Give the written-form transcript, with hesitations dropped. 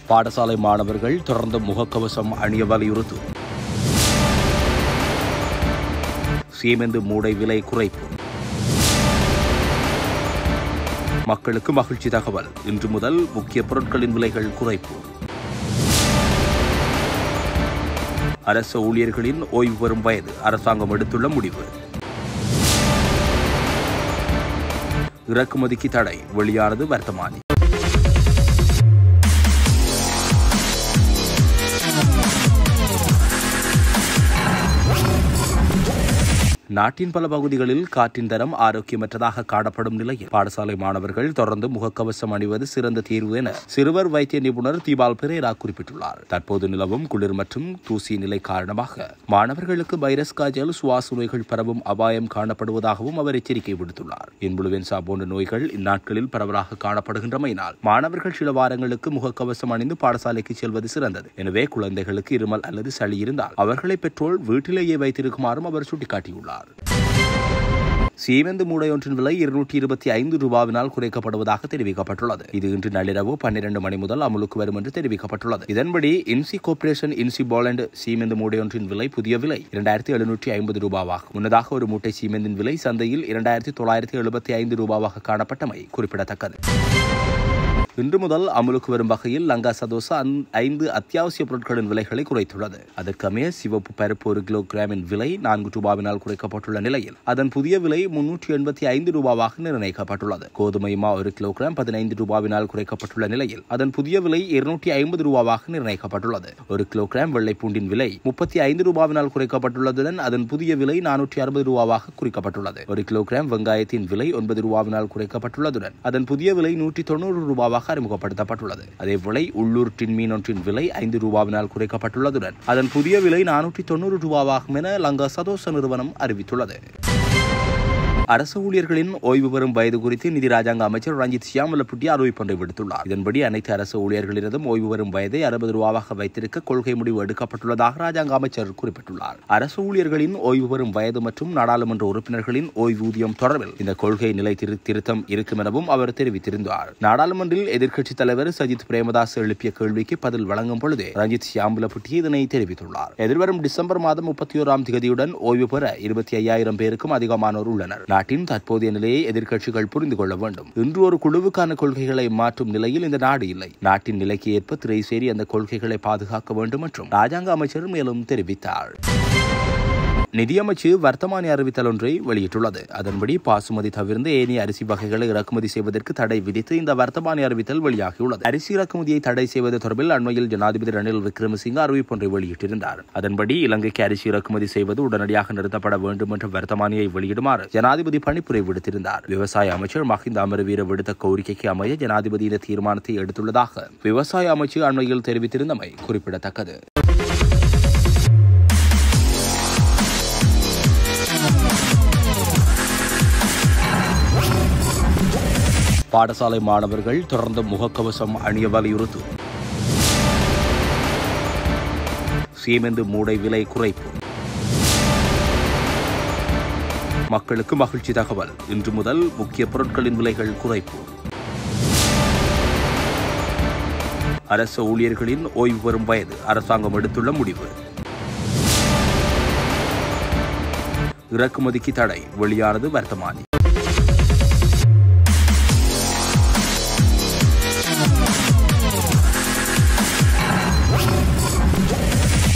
பாடசாலை மாணவர்கள் தொடர்ந்து முகக்கவசம் அணிய வலியுறுத்து. சீமெந்து மூடை விலை குறைப்பு. மக்களுக்கு மகிழ்ச்சி தகவல். இன்று முதல் முக்கிய பொருட்களின் விலைகள் குறைப்பு. அரசு ஊழியர்களின் ஓய்வு பெறும் வயது அரசாங்கம் எடுத்துள்ள முடிவு. இறக்குமதிக்கு தடை வெளியானது வர்த்தமானி. நாட்டின் பல பகுதிகளில் காற்றின் தரம் ஆரோக்கியமற்றதாக காணப்படும் நிலையில் பாடசாலை மாணவர்கள் தொடர்ந்து முகக்கவசம் அணிவது சிறந்த தீர்வு என சிறுவர் வைத்திய நிபுணர் தீபால் பெரேரா குறிப்பிட்டுள்ளார். தற்போது நிலவும் குளிர் மற்றும் தூசி நிலை காரணமாக மாணவர்களுக்கு வைரஸ் காய்ச்சல், சுவாச நோய்கள் பரவும் அபாயம் காணப்படுவதாகவும் அவர் எச்சரிக்கை விடுத்துள்ளார். இன்ஃபுளுவென்சா போன்ற நோய்கள் இந்நாட்களில் பரவலாக காணப்படுகின்றமையினால் மாணவர்கள் சில வாரங்களுக்கு முகக்கவசம் அணிந்து பாடசாலைக்கு செல்வது சிறந்தது. எனவே குழந்தைகளுக்கு இருமல் அல்லது சளி இருந்தால் அவர்களை பெற்றோர் வீட்டிலேயே வைத்திருக்குமாறும் அவர் சுட்டிக்காட்டியுள்ளார். சீமெந்து மூடை ஒன்றின் விலை 225 ரூபாவினால் குறைக்கப்படுவதாக தெரிவிக்கப்பட்டுள்ளது. இது இன்று நள்ளிரவு 12 மணி முதல் அமலுக்கு வரும் என்று தெரிவிக்கப்பட்டுள்ளது. இதன்படி இன்சி கோர்ப்பரேஷன் இன்சி போலண்ட் சீமெந்து மூடை ஒன்றின் விலை புதிய விலை 2750 ரூபாவாகும். முன்னதாக ஒரு மூட்டை சீமெந்தின் விலை சந்தையில் 2975 ரூபாவாக காணப்பட்டமை குறிப்பிடத்தக்கது. இன்று முதல் அமலுக்கு வரும் வகையில் லங்கா சதோசா 5 அத்தியாவசிய பொருட்களின் விலைகளை குறைத்துள்ளது. அதற்கமைய சிவப்பு பருப்பு 1 கிலோகிராமின் விலை 4 ரூபாவினால் குறைக்கப்பட்டுள்ள நிலையில் அதன் புதிய விலை 385 ரூபாவாக நிர்ணயிக்கப்பட்டுள்ளது. கோதுமை மா 1 கிலோகிராம் 15 ரூபாவினால் குறைக்கப்பட்டுள்ள நிலையில் அதன் புதிய விலை 250 ரூபாவாக நிர்ணயிக்கப்பட்டுள்ளது. 1 கிலோகிராம் வெள்ளைப்பூண்டின் விலை 35 ரூபாவினால் குறைக்கப்பட்டுள்ளதுடன் அதன் புதிய விலை 460 ரூபாவாக குறிக்கப்பட்டுள்ளது. 1 கிலோகிராம் வெங்காயத்தின் விலை 9 ரூபாவினால் குறைக்கப்பட்டுள்ளதுடன் அதன் புதிய விலை 190 ரூபாவாக அறிமுகப்படுத்தப்பட்டுள்ளது. அதேவேளை உள்ளூர் டின் மீன் ஒன்றின் விலை 5 ரூபாவினால் குறைக்கப்பட்டுள்ளதுடன் அதன் புதிய விலை 490 ரூபாவாகும் என லங்கா சதோச நிறுவனம் அறிவித்துள்ளது. அரசு ஊழியர்களின் ஓய்வு பெறும் வயது குறித்து நிதி ராஜாங்க அமைச்சர் ரஞ்சித் சியாமலப்புட்டி அறிவிப்பொன்றை விடுத்துள்ளார். இதன்படி அனைத்து அரசு ஊழியர்களினதும் ஓய்வு பெறும் வயதை 60 ரூபாவாக வைத்திருக்க கொள்கை முடிவு எடுக்கப்பட்டுள்ளதாக ராஜாங்க அமைச்சர் குறிப்பிட்டுள்ளார். அரசு ஊழியர்களின் ஓய்வு பெறும் வயது மற்றும் நாடாளுமன்ற உறுப்பினர்களின் ஓய்வூதியம் தொடர்பில் இந்த கொள்கை நிலை திருத்தம் இருக்கும் எனவும் அவர் தெரிவித்திருந்தார். நாடாளுமன்றில் எதிர்க்கட்சித் தலைவர் சஜித் பிரேமதாஸ் எழுப்பிய கேள்விக்கு பதில் வழங்கும் பொழுது ரஞ்சித் சியாமலப்புட்டி இதனை தெரிவித்துள்ளார். எதிர்வரும் டிசம்பர் மாதம் 31ஆம் தேதியுடன் ஓய்வு பெற 25,000 பேருக்கும் அதிகமானோர் உள்ளனர். நாட்டின் தற்போதைய நிலையை எதிர்க்கட்சிகள் புரிந்து கொள்ள வேண்டும். இன்று ஒரு குழுவுக்கான கொள்கைகளை மாற்றும் நிலையில் இந்த நாடு இல்லை. நாட்டின் நிலைக்கு ஏற்ப திரைசேரி அந்த கொள்கைகளை பாதுகாக்க வேண்டும் என்றும் ராஜாங்க அமைச்சர் மேலும் தெரிவித்தார். நிதியமைச்சு வர்த்தமானி அறிவித்தல் ஒன்றை வெளியிட்டுள்ளது. அதன்படி பாசுமதி தவிர்த்து ஏனைய அரிசி வகைகளை இறக்குமதி செய்வதற்கு தடை விதித்து இந்த வர்த்தமானி அறிவித்தல் வெளியாகியுள்ளது. அரிசி இறக்குமதியை தடை செய்வது தொடர்பில் அண்மையில் ஜனாதிபதி ரணில் விக்ரமசிங்க அறிவிப்பொன்றை வெளியிட்டிருந்தார். அதன்படி இலங்கைக்கு அரிசி இறக்குமதி செய்வது உடனடியாக நிறுத்தப்பட வேண்டும் என்ற வர்த்தமானியை வெளியிடுமாறு ஜனாதிபதி பணிப்புரை விடுத்திருந்தார். விவசாய அமைச்சர் மஹிந்த அமரவீர விடுத்த கோரிக்கைக்கு அமைய ஜனாதிபதி இந்த தீர்மானத்தை எடுத்துள்ளதாக விவசாய அமைச்சு அண்மையில் தெரிவித்திருந்தமை குறிப்பிடத்தக்கது. பாடசாலை மாணவர்கள் தொடர்ந்து முகக்கவசம் அணிய வலியுறுத்து. சீமெந்து மூடை விலை குறைப்பு. மக்களுக்கு மகிழ்ச்சி தகவல். இன்று முதல் முக்கிய பொருட்களின் விலைகள் குறைப்பு. அரசு ஊழியர்களின் ஓய்வு பெறும் வயது அரசாங்கம் எடுத்துள்ள முடிவு. இறக்குமதிக்கு தடை வெளியானது வர்த்தமானி.